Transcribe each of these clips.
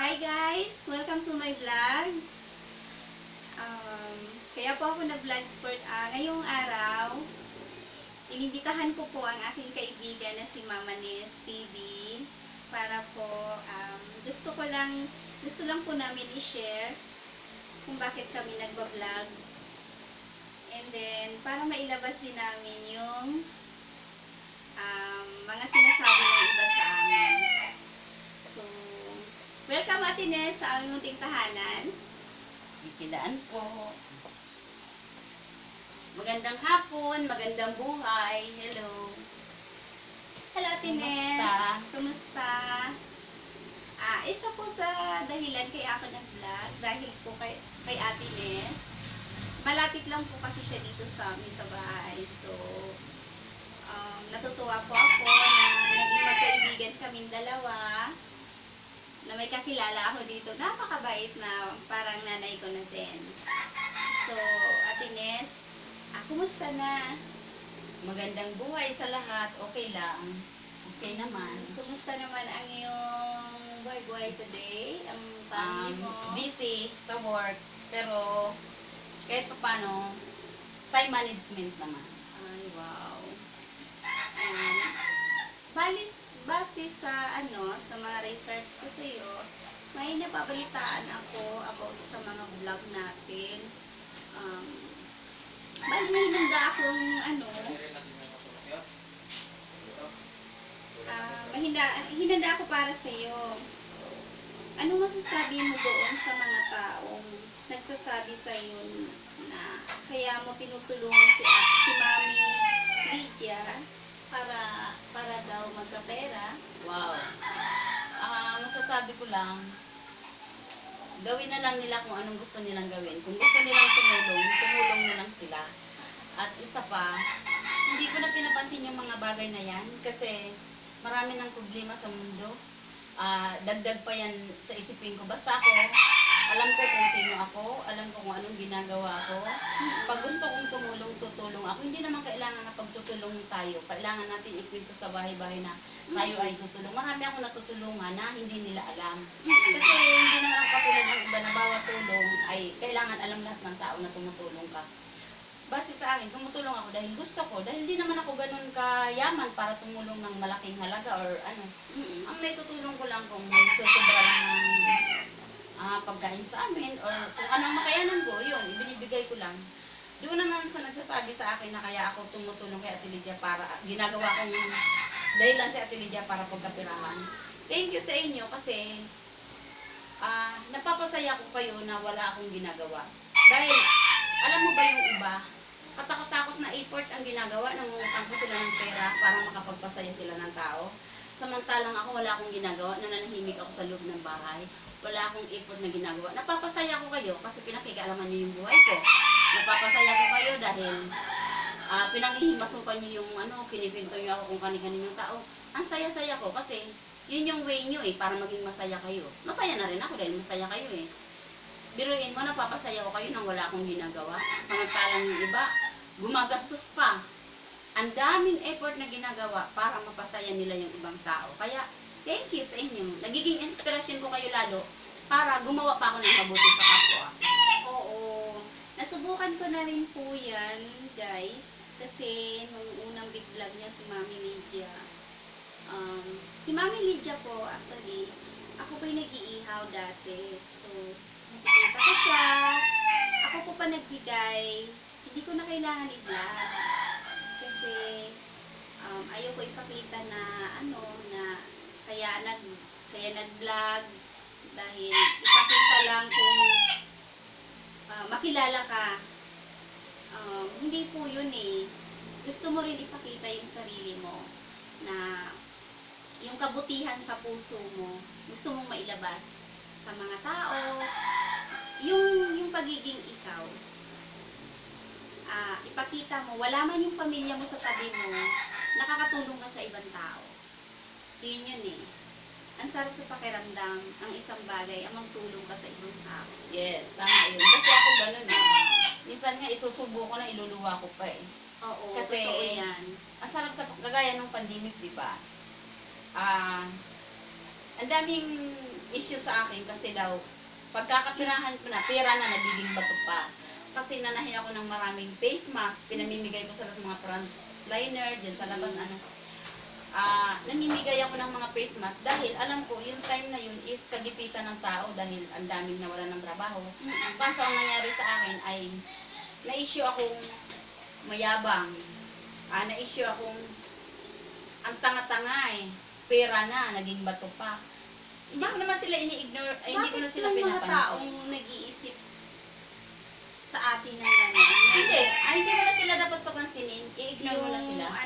Hi guys! Welcome to my vlog. Um, Kaya po ako nag-vlog for ngayong araw. Inimbitahan ko po ang aking kaibigan na si Mama Nes TV para po gusto lang po namin i-share kung bakit kami nagba-vlog. And then, para mailabas din namin yung mga sinasabi ng iba sa amin. So, welcome Ate Nes sa aming munting tahanan. Ikilaan po. Magandang hapon, magandang buhay. Hello. Hello Ate Nes. Kumusta? Isa po sa dahilan kaya ako nag-vlog dahil po kay Ate Nes. Malapit lang po kasi siya dito sa amin sa bahay. So, natutuwa po ako na naging magkaibigan kaming dalawa. Na may kakilala ako dito, napakabait na parang nanay ko na din. So, Ate Nes, kumusta na? Magandang buhay sa lahat. Okay lang. Okay naman. Kumusta naman ang iyong buhay-buhay today? Ang family mo? Busy sa work. Pero, kahit pa paano, time management naman. Ay, wow. Base sa sa mga research ko sa iyo, may napabalitaan ako about sa mga vlog natin. May hinanda akong hinanda ako para sa iyo. Ano masasabi mo doon sa mga taong nagsasabi sa iyo na kaya mo tinutulungan si Mami Lydia para daw magkapera? Wow. Masasabi ko lang, gawin na lang nila kung anong gusto nilang gawin. Kung gusto nilang tumulong na lang sila. At isa pa, hindi ko na pinapansin yung mga bagay na yan kasi marami ng problema sa mundo. Dagdag pa yan sa isipin ko. Basta ako, alam ko kung sino ako, alam ko kung anong ginagawa ko. Pag gusto kong tumulong, tutulong ako. Hindi naman kailangan na pagtutulong tayo. Kailangan natin ikwento sa bahay-bahay na tayo ay tutulong. Marami ako natutulungan na hindi nila alam. Kasi hindi naman katulad ng iba na bawat tulong ay kailangan alam lahat ng tao na tumutulong ka. Base sa akin, tumutulong ako dahil gusto ko. Dahil hindi naman ako ganun kayaman para tumulong ng malaking halaga or ano. Ang naitutulong ko lang kung may susobra lang ng pagkain sa amin or kung anong makayanan ko, yun, ibinibigay ko lang. Doon naman sa nagsasabi sa akin na kaya ako tumutulong kay Ate Lydia para ginagawa ko yung dahilan si Ate Lydia para pagkapirahan. Thank you sa inyo kasi napapasaya ko kayo na wala akong ginagawa. Dahil, alam mo ba yung iba, katakot-takot na effort ang ginagawa, nangungutang ko sila ng pera para makapagpasaya sila ng tao. Samantalang ako wala akong ginagawa, nananahimik ako sa loob ng bahay. Wala akong effort na ginagawa. Napapasaya ko kayo kasi pinakikialaman niyo yung buhay ko. Napapasaya ko kayo dahil pinanghihimasukan niyo yung kinipinto niyo ako kung kani-kaninong tao. Ang saya-saya ko kasi yun yung way niyo para maging masaya kayo. Masaya na rin ako dahil masaya kayo Biruin mo, napapasaya ko kayo nang wala akong ginagawa. Samantalang yung iba, gumagastos pa. Ang daming effort na ginagawa para mapasaya nila yung ibang tao. Kaya, thank you sa inyo. Nagiging inspirasyon ko kayo lalo para gumawa pa ako ng mabuti sa kapwa. Oo. Nasubukan ko na rin po yan, guys. Kasi, nung unang big vlog niya si Mami Lydia. Si Mami Lydia po, actually, ako po'y nag-iihaw dati. So, nakikita ko siya. Ako po pa nagbigay. Hindi ko na kailangan i-vlog. Kasi, ayoko ipakita na, na kaya nag-vlog. Dahil, ipakita lang kung makilala ka. Hindi po yun Gusto mo rin ipakita yung sarili mo na yung kabutihan sa puso mo, gusto mong mailabas sa mga tao, yung pagiging ikaw. Ipakita mo, wala man yung pamilya mo sa tabi mo, nakakatulong ka sa ibang tao. Yun Ang sarap sa pakiramdam, ang isang bagay, ang magtulong ka sa ibang tao. Yes, tama yun. Kasi ako ganun minsan nga isusubo ko na iluluwa ko pa Oo, kasi totoo yan. Ang sarap sa kagaya ng pandemic, di ba? Ang daming issue sa akin kasi daw, pagkakapirahan ko na, pera na, nagiging bato pa. Kasi nanahin ako ng maraming face mask, pinamimigay ko sila sa mga frontliner, dyan sa labas, namimigay ako ng mga face mask dahil alam ko, yung time na yun is kagipitan ng tao dahil ang daming nawalan ng trabaho. Kaso ang nangyari sa akin ay, na-issue akong mayabang, na-issue akong ang tanga-tanga pera na, naging bato pa. Hindi ko naman sila ini-ignore, hindi ko na sila may mga pinapansin. taong nag-iisip sa atin ng gano'n? Hindi mo na sila dapat papansinin, i-ignore mo na Yung sila.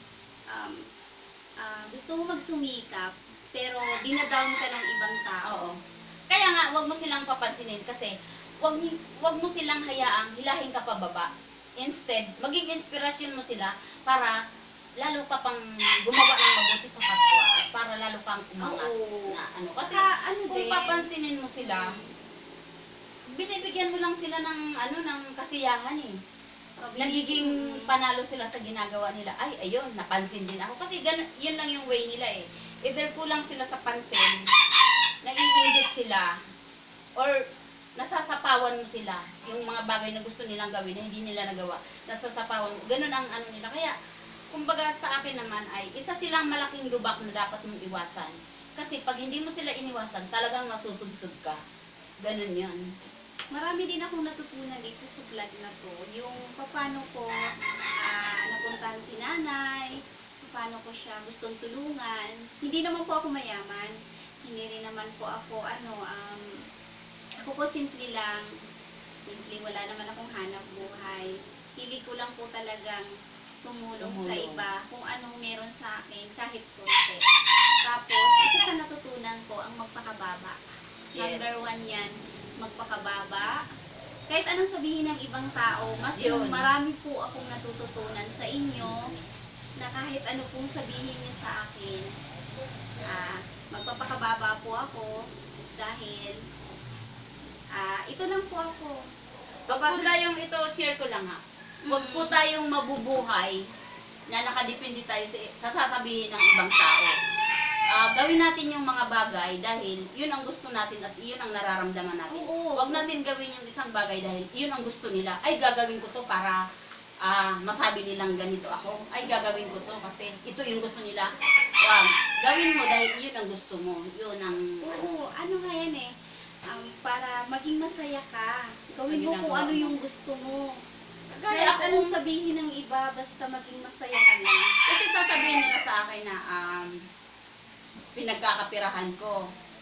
Gusto mo magsumikap, pero dinadown ka ng ibang tao. Oo. Kaya nga, wag mo silang papansinin kasi wag mo silang hayaang hilahin ka pababa. Instead, maging inspirasyon mo sila para lalo ka pang gumawa ng mabuti sa kapwa at para lalo kang umangat Oo. na ano. Kasi Saka, kung din, papansinin mo sila, binibigyan mo lang sila ng ng kasiyahan Nagiging panalo sila sa ginagawa nila. Ay, ayun, napansin din ako. Kasi yun lang yung way nila Either kulang sila sa pansin, naiingit sila, or nasasapawan mo sila. Yung mga bagay na gusto nilang gawin na hindi nila nagawa, nasasapawan mo. Ganun ang ano nila. Kaya, kumbaga sa akin naman ay, isa silang malaking lubak na dapat mong iwasan. Kasi pag hindi mo sila iniwasan, talagang masusubsob ka. Ganun yun. Marami din akong natutunan dito sa vlog na to. Yung paano ko napuntahan si nanay, paano ko siya gustong tulungan. Hindi naman po ako mayaman. Hindi rin naman po ako, ako po simple lang. Simple, wala naman akong hanap buhay. Hilig ko lang po talagang tumulong sa iba kung anong meron sa akin, kahit konti. Tapos, isa sa natutunan ko, ang magpakababa. Yes. Number 1 yan, magpakababa. Kahit anong sabihin ng ibang tao, mas Yun. marami po akong natututunan sa inyo na kahit ano pong sabihin niyo sa akin, magpapakababa po ako dahil ito lang po ako. Wag po tayong ito, share ko lang Wag po tayong mabubuhay na nakadepende tayo sa sasabihin ng ibang tao. Gawin natin yung mga bagay dahil yun ang gusto natin at yun ang nararamdaman natin. Oo. Huwag natin gawin yung isang bagay dahil yun ang gusto nila. Ay, gagawin ko to para masabi nilang ganito ako. Ay, gagawin ko to kasi ito yung gusto nila. Wag. Gawin mo dahil yun ang gusto mo. Yun ang... Oo, ano nga yan para maging masaya ka. Gawin mo kung ginagawa ano mo. yung gusto mo. Gaya Kahit anong sabihin ng iba, basta maging masaya ka lang. Kasi sasabihin nila sa akin na pinagkakapirahan ko.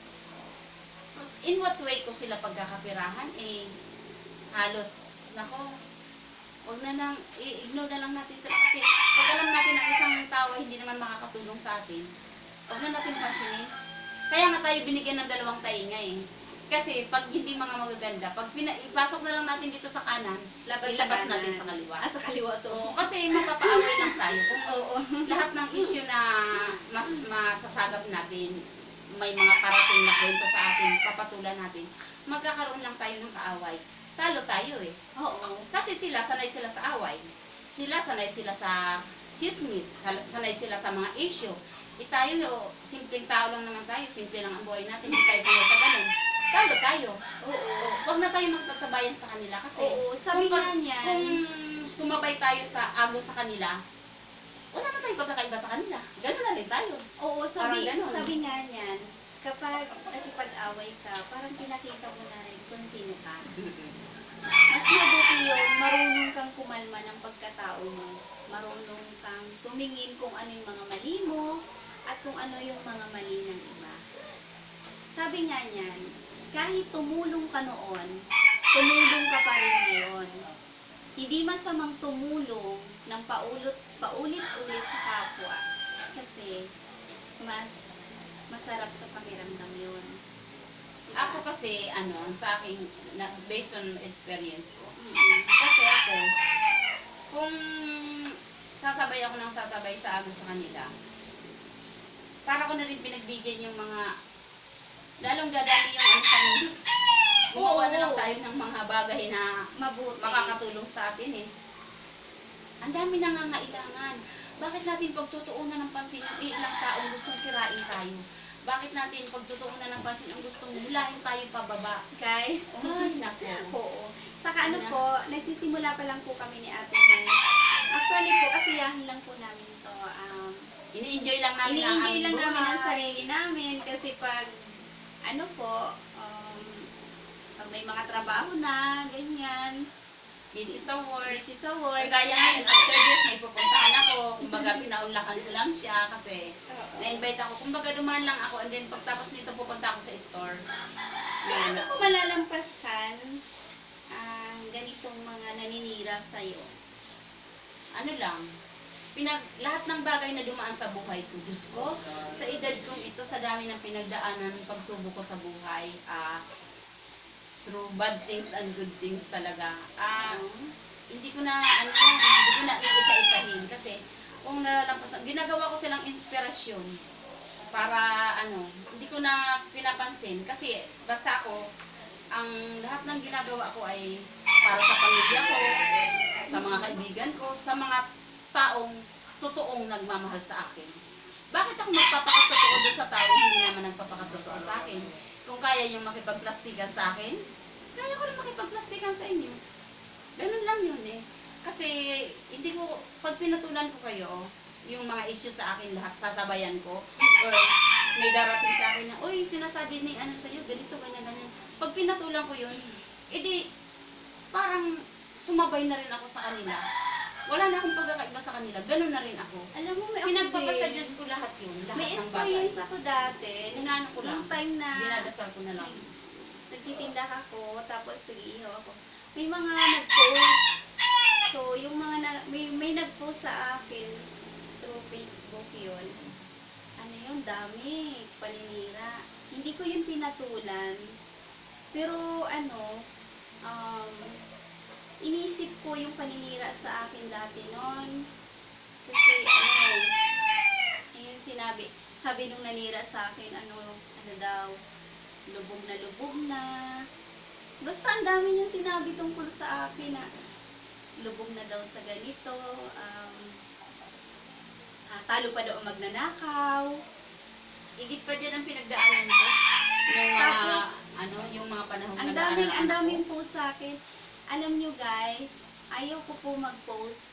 In what way ko sila pagkakapirahan? Halos, nako, wag na lang, i-ignore na lang natin sila. Kasi pag alam natin na isang tao ay hindi naman makakatulong sa atin, wag na natin pansinin. Kaya nga tayo binigyan ng dalawang tainga Kasi pag hindi mga magaganda, pag ipasok na lang natin dito sa kanan, ilabas natin sa kaliwa. Sa kaliwa. So, Kasi mapapaaway lang tayo. Kung lahat ng issue na masasagap natin, may mga parating na kwento sa atin, papatulan natin, magkakaroon lang tayo ng kaaway. Talo tayo Oo. Kasi sila, sanay sila sa away. Sanay sila sa chismis. Sanay sila sa mga issue. Tayo, simpleng tao lang naman tayo. Simple lang ang buhay natin. Hindi tayo sanay sa ganun. Talo tayo. Oo. Huwag na tayo magpagsabayan sa kanila kasi Sabi nga niyan. kung sumabay tayo sa agos sa kanila, wala na tayong pagkakaiba sa kanila. Ganun na rin tayo. Oo, Parang ganun. sabi nga niyan, kapag nakipag-away ka, parang pinakita mo na rin kung sino ka. Mas mabuti yung marunong kang kumalma ng pagkatao mo. Marunong kang tumingin kung ano yung mga mali mo at kung ano yung mga mali ng iba. Sabi nga niyan, kahit tumulong ka noon, tumulong ka pa rin ngayon. Hindi masamang tumulong ng paulit-ulit sa kapwa. Kasi mas masarap sa pakiramdam yun. Diba? Ako kasi, sa akin, based on experience ko, Mm-mm. kasi ako, kung sasabay ako ng sasabay sa agos sa kanila, para ko na rin pinagbigyan yung mga, lalong dadali yung sa kanila. Gumawa na lang tayo ng mga bagay na Mabuti. makakatulong sa atin Ang dami nangangailangan. Bakit natin pagtutuunan ng pansin yung ilang taong gustong sirain tayo? bakit natin pagtutuunan ng pansin ang gustong hilahin tayo pababa? Guys, Ay, nako. oo. Saka ano po, nagsisimula pa lang po kami ni Ate Nes. Actually po, kasiyahan lang po namin to. Ini-enjoy lang namin ang Ini-enjoy aming lang namin ang buhay. sarili namin kasi pag ano po, pag may mga trabaho na, ganyan, Busy sa work. busy sa work. Kaya ngayon, after this, may pupuntahan ako. Kumbaga, pinaunlakan ko lang siya kasi Oo. na-invite ako. Kumbaga, dumaan lang ako and then pagtapos nito, pupunta ako sa store. Paano mo malalampasan ang ganitong mga naninira sa'yo? Ano lang, lahat ng bagay na dumaan sa buhay ko, Diyos ko, sa edad kong ito, sa dami ng pinagdaanan, pagsubok ko sa buhay, through bad things and good things talaga. Hindi ko na, hindi ko na iisa-isahin kasi kung nalalampasan, ginagawa ko silang inspirasyon para hindi ko na pinapansin kasi basta ako, ang lahat ng ginagawa ko ay para sa pamilya ko, sa mga kaibigan ko, sa mga taong totoong nagmamahal sa akin. Bakit ako magpapakatotoo doon sa tao hindi naman nagpapakatotoo sa akin? Kung kaya niyong makipagplastikan sa akin, kaya ko rin makipagplastikan sa inyo. Ganun lang yun eh. Kasi hindi ko, pag pinatulan ko kayo, yung mga issue sa akin lahat, sasabayan ko. Or may darating sa akin na, uy, sinasabi ni ano sa'yo, ganito, ganyan, ganyan. Pag pinatulan ko yun, edi parang sumabay na rin ako sa kanila. Wala na akong pagkakaiba sa kanila. Ganun na rin ako. Alam mo, may Pinagpapasa Diyos ko lahat yun. Lahat may ng bagay. experience ako dati. Inaano ko lang. Nung time na Dinadasal ko na lang. nagtitinda ako, tapos nag-iihaw ako. May mga nag-post. So, yung mga may nag-post sa akin through Facebook yun. Ano yun, dami, paninira. Hindi ko yun pinatulan. Pero inisip ko yung paninira sa akin dati noon. Kasi yung sabi nung nanira sa akin, ano daw, lubog na. Basta ang dami niyang sinabi tungkol sa akin na lubog na daw sa ganito, talo pa daw ang magnanakaw. Igit pa dyan ang pinagdaanan ko. Yung mga, Tapos, yung mga panahon Ang daming post sa akin. Alam nyo guys, ayaw ko po mag-post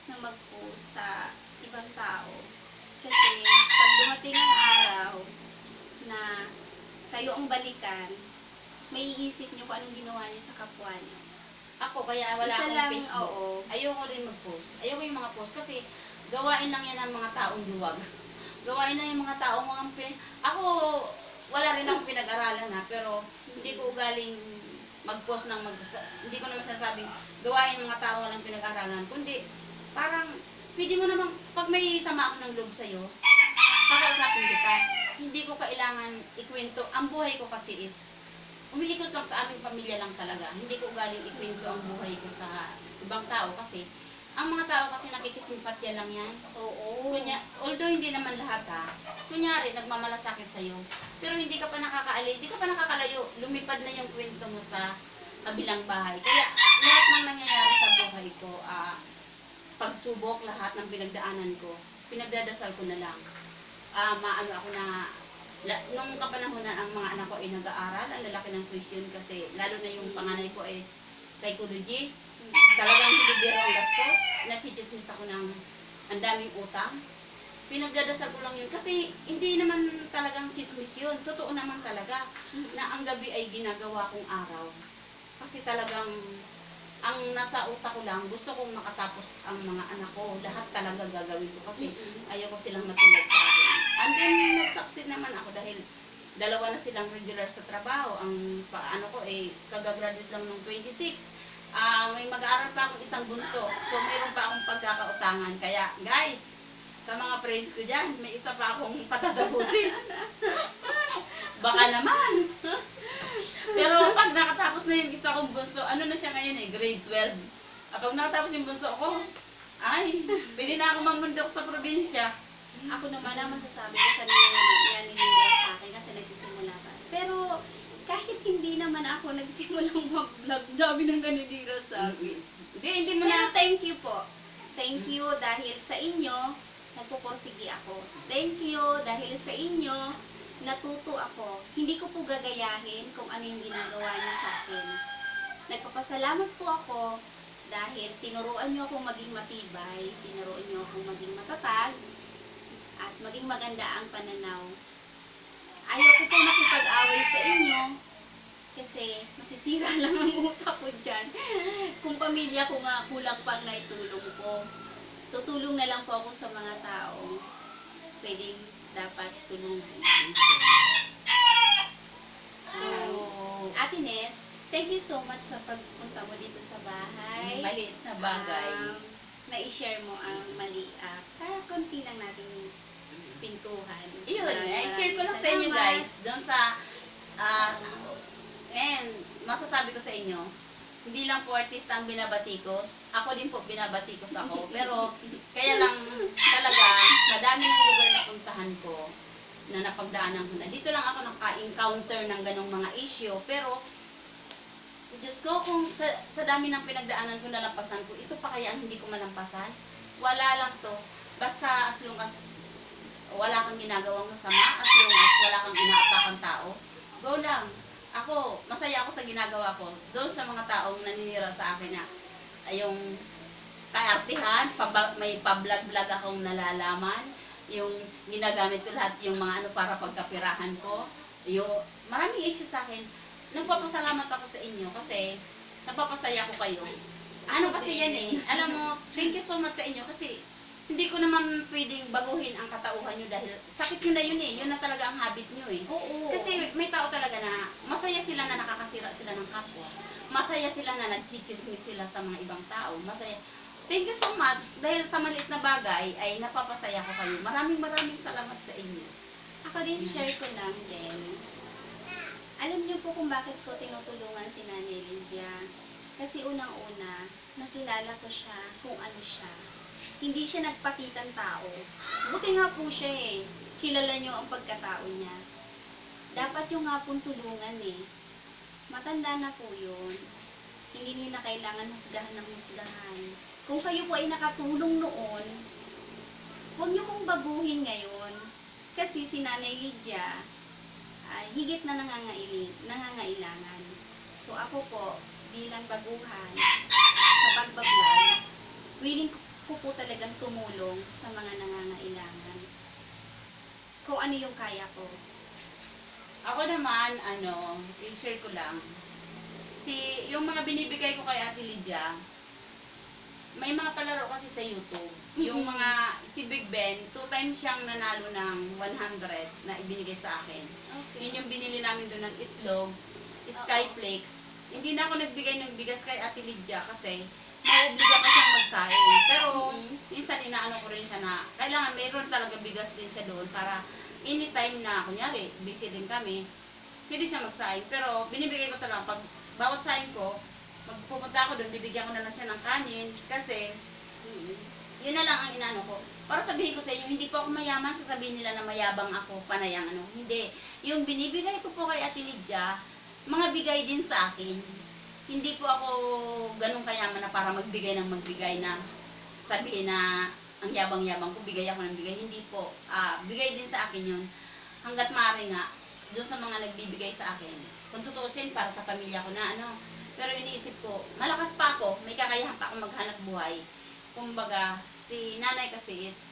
sa ibang tao. Kasi pag dumating ang araw na kayo ang balikan, may iisip nyo kung anong ginawa nyo sa kapwa nyo. Ako, kaya wala Isa akong lang, Facebook. oo. Ayoko rin mag-post. Ayoko yung mga post kasi gawain lang yan ng mga taong luwag. Gawain lang yung mga taong ako, wala rin akong pinag-aralan pero hindi ko ugaling mag-post hindi ko naman sinasabing gawain ng mga tao walang pinag-aralan, kundi parang pwede mo namang, pag may sama ako ng loob sa'yo, kakausapin kita. Hindi ko kailangan ikwento. Ang buhay ko kasi is umiikot lang sa aming pamilya lang talaga. Hindi ko ugaling ikwento ang buhay ko sa ibang tao kasi ang mga tao kasi nakikisimpatya lang yan. Oo. Although hindi naman lahat kunyari nagmamalasakit sa'yo, pero hindi ka pa nakakalayo, lumipad na yung kwento mo sa kabilang bahay. Kaya lahat ng nangyayari sa buhay ko, pagsubok, lahat ng pinagdaanan ko, pinagdadasal ko na lang. Maano ako na, nung kapanahonan ang mga anak ko ay nag-aaral, ang lalaki ng tuition kasi lalo na yung panganay ko is psychology. Talagang hindi biro ang gastos. Nachichismis ako ng ang daming utang. Pinagdadasal ko lang yun. Kasi hindi naman talagang chismis yun. Totoo naman talaga na ang gabi ay ginagawa kong araw. Kasi talagang ang nasa utak ko lang, gusto kong makatapos ang mga anak ko. Lahat talaga gagawin ko kasi ayaw ko silang matulad sa akin. And then, nag-succeed naman ako dahil dalawa na silang regular sa trabaho. Ang paano ko kagagraduate lang nung 26. May mag-aaral pa akong isang bunso. So, mayroon pa akong pagkakautangan. Kaya, guys, sa mga friends ko dyan, may isa pa akong patatapusin. Baka naman. Pero pag nakatapos na yung isa kong bunso, ano na siya ngayon grade 12. Pag nakatapos yung bunso ko, ay, pwede na ako mamundok sa probinsya. Ako naman ang masasabi ko sa ninira sa akin kasi nagsisimula pa. Pero, kahit hindi naman ako nagsimulang mag-vlog, dami ng naninira sa akin. Hindi mo Pero na. thank you po. Thank you dahil sa inyo, nagpupursigi ako. Thank you dahil sa inyo, natuto ako. Hindi ko po gagayahin kung ano yung ginagawa niyo sa akin. Nagpapasalamat po ako dahil tinuruan niyo akong maging matibay, tinuruan niyo akong maging matatag, at maging maganda ang pananaw. Ayaw ko po makipag-away sa inyo kasi masisira lang ang utak ko dyan. Kung pamilya ko nga kulang pang naitulong ko, tutulong na lang po ako sa mga taong pwedeng dapat tulungan. So, Ate Nes, thank you so much sa pagpunta mo dito sa bahay. maliit na bagay. Na-share mo ang mali. Kaya konti lang natin pintuhan. Yun, i-share ko lang sa Salamat. inyo guys, doon sa, and masasabi ko sa inyo, hindi lang po artista ang binabatikos, ako din po binabatikos ako, pero kaya lang talaga, madami ng lugar na puntahan ko, na napagdaanan ko na. Dito lang ako naka-encounter ng ganong mga issue, pero Diyos ko, kung sa dami ng pinagdaanan ko, nalampasan ko, ito pa kaya ang hindi ko malampasan? Wala lang to. Basta as long as wala kang ginagawang masama, as long as wala kang inaatakang tao, go lang. Ako, masaya ako sa ginagawa ko. Doon sa mga taong naninira sa akin na yung kaartihan, may pa-vlog-vlog akong nalalaman, yung ginagamit ko lahat yung mga ano para pagkapirahan ko, yung maraming issue sa akin. Nagpapasalamat ako sa inyo kasi napapasaya ko kayo. Ano kasi yan eh, alam mo, thank you so much sa inyo kasi hindi ko naman pwedeng baguhin ang katauhan nyo dahil sakit nyo na yun eh, yun na talaga ang habit nyo eh. Oo. Kasi may tao talaga na masaya sila na nakakasira sila ng kapwa. Masaya sila na nagchichismis sila sa mga ibang tao. Masaya. Thank you so much dahil sa maliit na bagay ay napapasaya ko kayo. Maraming salamat sa inyo. Ako din, share ko lang din. Alam niyo po kung bakit ko tinutulungan si Nanay Lydia. Kasi unang-una, nakilala ko siya kung ano siya. Hindi siya nagpakitang tao. Buti nga po siya eh. Kilala niyo ang pagkatao niya. Dapat yung nga pong tulungan eh. Matanda na po yun. Hindi niyo na kailangan husgahan ng husgahan. Kung kayo po ay nakatulong noon, huwag niyo pong baguhin ngayon. Kasi si Nanay Lydia ay higit na nangangailangan. So ako po, bilang baguhan sa pagbablog, willing ko po talagang tumulong sa mga nangangailangan. Kung ano yung kaya ko. Ako naman, i-share ko lang. Yung mga binibigay ko kay Ate Lydia, may mga palaro kasi sa YouTube. Yung mga, si Big Ben, 2 times siyang nanalo ng 100 na ibinigay sa akin. Okay. Yun yung binili namin doon ng itlog, Skyflakes. Hindi na ako nagbigay ng bigas kay Ate Lydia kasi mauobliga pa siyang magsaing. Pero, minsan inaano ko rin siya na kailangan mayroon talaga bigas din siya doon para anytime na, kunyari, busy din kami, hindi siya magsaing. Pero, binibigay ko talaga, pag bawat saing ko, magpupunta ako doon, bibigyan ko na lang siya ng kanin kasi, yun na lang ang inaano ko. Para sabihin ko sa inyo, hindi po ako mayaman, sasabihin nila na mayabang ako, panayang ano. Hindi. Yung binibigay ko po kay Ate Lydia, mga bigay din sa akin. Hindi po ako ganun kayaman na para magbigay na sabihin na ang yabang-yabang ko, bigay ako ng bigay. Hindi po. Bigay din sa akin yun. Hanggat maaari nga, doon sa mga nagbibigay sa akin. Kung tutusin, para sa pamilya ko na ano. Pero iniisip ko, malakas pa ako, may kakayahan pa ako maghanap buhay. Kumbaga, si nanay kasi is,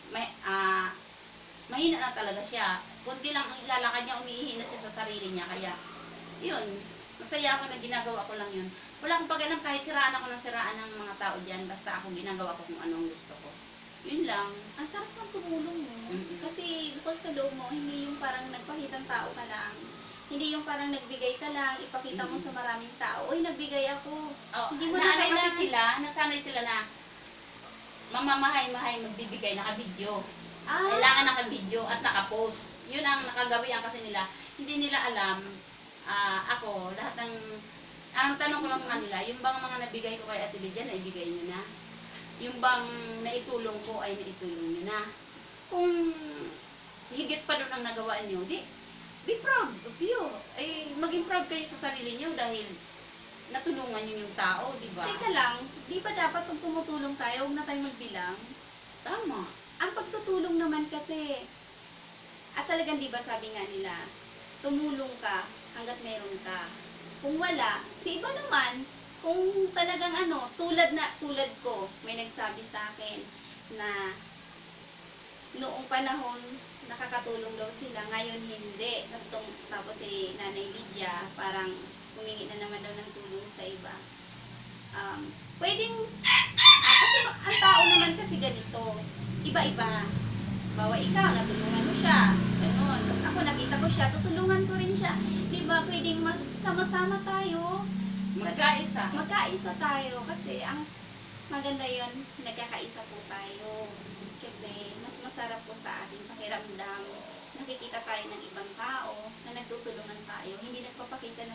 mahina na talaga siya. Kunti lang ang ilalakad niya, umiihi na siya sa sarili niya. Kaya, yun, masaya ako na ginagawa ko lang yun. Wala akong pag-alam kahit siraan ako ng siraan ng mga tao dyan, basta ako ginagawa ko kung anong gusto ko. Yun lang. Ang sarap ng tumulong mo. Kasi bukod sa loob mo, hindi yung parang nagpakitang tao ka lang. Hindi yung parang nagbigay ka lang, ipakita mo sa maraming tao, oy, nagbigay ako. Oh, Hindi mo na naano kasi kailangan. sila, nasanay sila na mamamahay-mahay magbibigay, naka-video. Kailangan naka-video at naka-post. Yun ang nakagawian kasi nila. Hindi nila alam, ako, lahat ng, ang tanong ko lang sa kanila, yung bang mga nabigay ko kay Ate Lydia, naibigay nyo na? Yung bang naitulong ko ay naitulong nyo na? Kung higit pa doon ang nagawa nyo, be proud of you. Ay, maging proud kayo sa sarili nyo dahil natulungan nyo yung tao, di ba? Teka lang, di ba dapat kung tumutulong tayo, huwag na tayo magbilang? Tama. Ang pagtutulong naman kasi, At talagang di ba sabi nga nila, tumulong ka hanggat meron ka. Kung wala, si iba naman, kung talagang tulad ko, may nagsabi sa akin na noong panahon nakakatulong daw sila, ngayon hindi. Tapos si Nanay Lydia parang humingi na naman daw ng tulong sa iba. Pwedeng, kasi ang tao naman kasi ganito, iba-iba. Bawa ikaw, natulungan mo siya, ganun. Tapos ako, nakita ko siya, tutulungan ko rin siya. Diba, pwedeng magsama-sama tayo, magkaisa tayo, kasi ang maganda yon, nagkakaisa po tayo. Kasi mas masarap po sa ating pakiramdam. Nakikita tayo ng ibang tao na nagtutulungan tayo. Hindi nagpapakita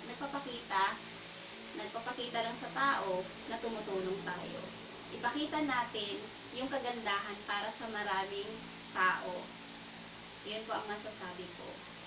lang sa tao na tumutulong tayo. Ipakita natin yung kagandahan para sa maraming tao. Yun po ang masasabi ko.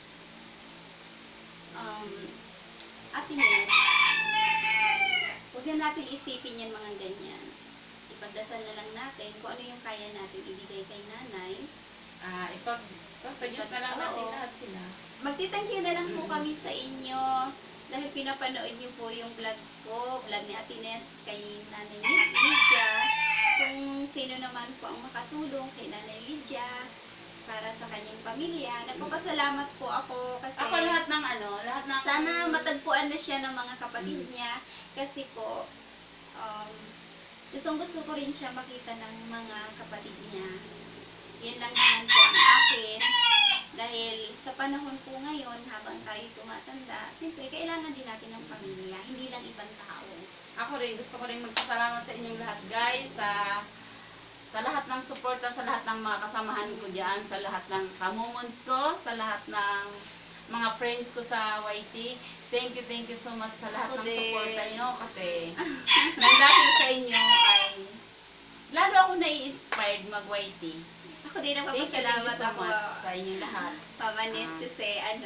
Ate Nes, huwag na natin isipin yan mga ganyan. Ipagdasal na lang natin kung ano yung kaya natin ibigay kay nanay. Sa Diyos na lang natin Oo. lahat sila. Magti-thank you na lang po kami sa inyo dahil pinapanood niyo po yung vlog ni Ate Nes kay Nanay Lydia. Kung sino naman po ang makatulong kay Nanay Lydia para sa kanyang pamilya, nagpapasalamat po ako kasi Ako lahat ng sana matagpuan na siya ng mga kapatid niya kasi po gusto ko rin siya makita ng mga kapatid niya. Yun lang naman po ang akin. Dahil sa panahon po ngayon, habang tayo tumatanda, siyempre, kailangan din natin ng pamilya, hindi lang ibang tao. Ako rin, gusto ko rin magpasalamat sa inyong lahat guys, sa lahat ng suporta, sa lahat ng mga kasamahan ko dyan, sa lahat ng kamumons ko, sa lahat ng mga friends ko sa YT. Thank you so much sa lahat Ako ng din. suporta nyo kasi nang dahil sa inyo ay lalo ako nai-inspired mag-YT. Ako din ang Thank you papasalamat so ako. much sa inyong lahat. Pamanis kasi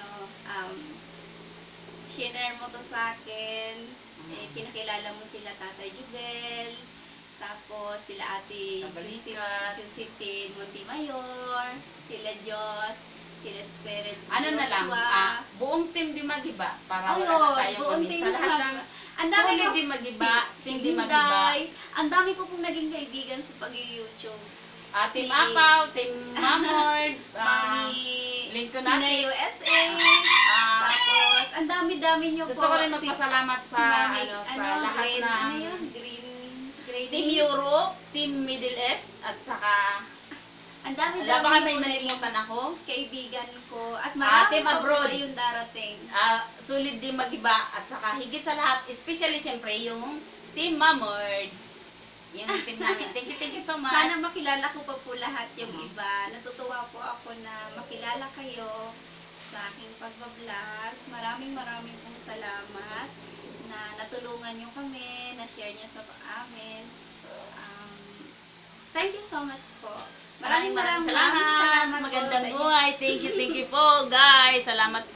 shinare mo to sa akin, pinakilala mo sila Tatay Jubel, tapos sila Ate Kabalikat. Josephine Montemayor, sila Diyos, sila Spirit Ano na lang, Joshua. buong team di magiba para Ayun, wala na tayong buong kami. team Sa lahat ng ang dami solid ko- di magiba, team di magiba. Hinday, ang dami ko pong naging kaibigan sa pag-YouTube. Team Si Apaw, Team Mamords, Mami Lincoln Pina Natics. USA. Tapos, ang dami-dami nyo po. Gusto ko rin magpasalamat sa Mami, sa lahat green, ng ano yun? Green. Team Europe, Team Middle East, at saka Ang dami-dami baka may po nalimutan ako. kaibigan ko. At Team marami pa po abroad. yung darating. Solid din magiba at saka higit sa lahat, especially siyempre yung Team Mamords. Yung team namin. Thank you so much. Sana makilala ko pa po lahat yung iba. Natutuwa po ako na makilala kayo sa aking pagbablog. Maraming pong salamat na natulungan nyo kami, na-share nyo sa amin. Thank you so much po. Maraming salamat po Magandang sa inyo. buhay. Thank you po guys. Salamat